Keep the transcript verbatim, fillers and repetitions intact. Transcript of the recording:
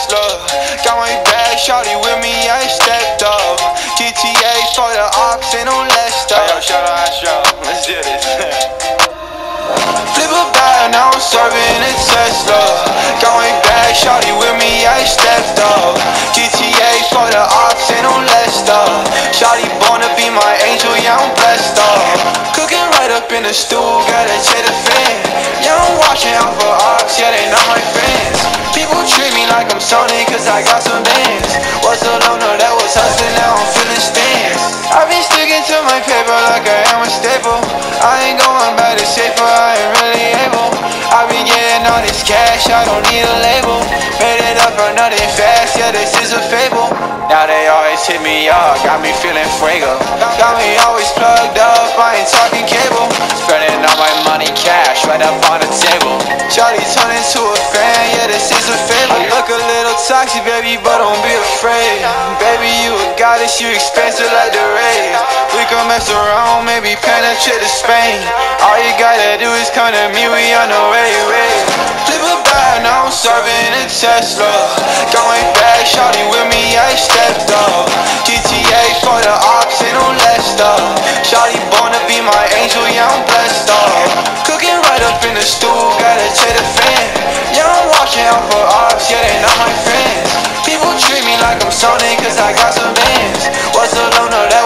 Tesla. Got my bag, shawty with me, I stepped up. G T A for the ox, ain't no less stuff. Hey, yo, shout out Astro, let's do this. Flip a bag, now I'm serving a Tesla. Got my bag, shawty with me, I stepped up. G T A for the ox, ain't no less stuff. Shawty born to be my angel, yeah, I'm blessed up. Cooking right up in the stool, gotta check the fan. Yeah, I'm watching out for ox, yeah, they not my friends. People treat me like I'm Sony, cause I got some bands. Was a loner that was hustling, now I'm feeling stands. I've been sticking to my paper like I am a staple. I ain't going back to safer, I ain't really able. I been getting all this cash, I don't need a label. Made it up for nothing fast, yeah, this is a fable. Now they always hit me up, got me feeling fuego. Got me always plugged up, I ain't talking cable. Spending all my money cash right up on the table. Shawty turned into a fan, yeah, this is a fable. I look a little toxic, baby, but don't be afraid. Baby, you a goddess, you expensive like the rays. We can mess around, maybe penetrate to Spain. All you gotta do is come to me, we on the way, way. Flip a bag, now I'm serving a Tesla. Got my bag, shawty with me, I stepped up. G T A for the ox, ain't no less stuff. Shawty born to be my angel, yeah, I'm blessed up. Cooking right up in the stool, gotta check the fan. Yeah, I'm watching out for ox, yeah, they not my friends. People treat me like I'm Sony, cause I got some bands. Was a loner that